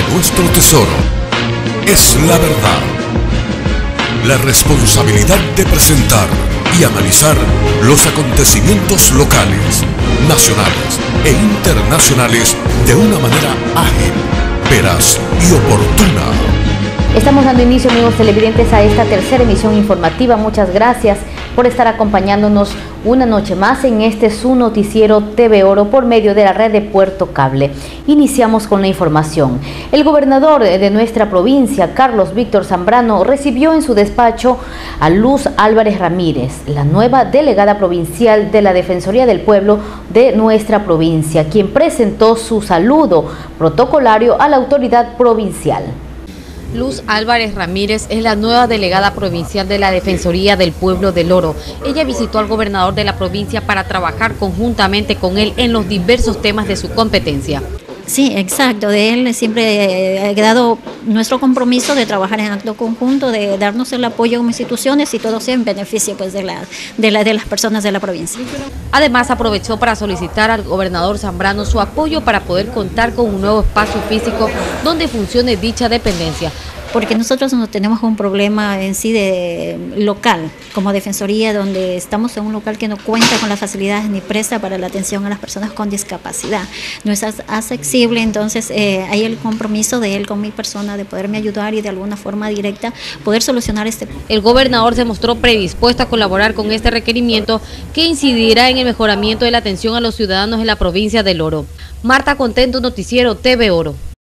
nuestro tesoro es la verdad. La responsabilidad de presentar y analizar los acontecimientos locales, nacionales e internacionales de una manera ágil, veraz y oportuna. Estamos dando inicio, amigos televidentes, a esta tercera emisión informativa. Muchas gracias por estar acompañándonos una noche más en este su noticiero TV Oro por medio de la red de Puerto Cable. Iniciamos con la información. El gobernador de nuestra provincia, Carlos Víctor Zambrano, recibió en su despacho a Luz Álvarez Ramírez, la nueva delegada provincial de la Defensoría del Pueblo de nuestra provincia, quien presentó su saludo protocolario a la autoridad provincial. Luz Álvarez Ramírez es la nueva delegada provincial de la Defensoría del Pueblo del Oro. Ella visitó al gobernador de la provincia para trabajar conjuntamente con él en los diversos temas de su competencia. Sí, exacto. De él siempre ha quedado nuestro compromiso de trabajar en acto conjunto, de darnos el apoyo como instituciones y todo sea en beneficio pues, de las personas de la provincia. Además, aprovechó para solicitar al gobernador Zambrano su apoyo para poder contar con un nuevo espacio físico donde funcione dicha dependencia. Porque nosotros no tenemos un problema en sí de local, como Defensoría, donde estamos en un local que no cuenta con las facilidades ni presta para la atención a las personas con discapacidad. No es accesible, entonces hay el compromiso de él con mi persona de poderme ayudar y de alguna forma directa poder solucionar este problema. El gobernador se mostró predispuesto a colaborar con este requerimiento que incidirá en el mejoramiento de la atención a los ciudadanos en la provincia del Oro. Marta Contento, Noticiero TV Oro.